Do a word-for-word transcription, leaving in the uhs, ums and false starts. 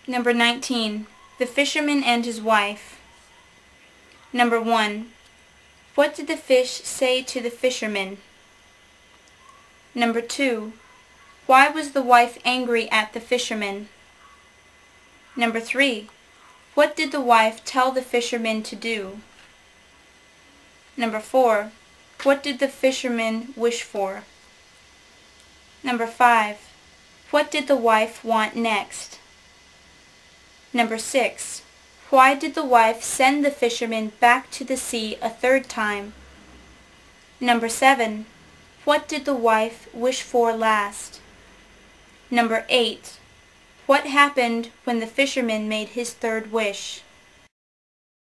Number nineteen. The Fisherman and His Wife. Number one. What did the fish say to the fisherman? Number two. Why was the wife angry at the fisherman? Number three. What did the wife tell the fisherman to do? Number four. What did the fisherman wish for? Number five. What did the wife want next? Number six. Why did the wife send the fisherman back to the sea a third time? Number seven. What did the wife wish for last? Number eight. What happened when the fisherman made his third wish?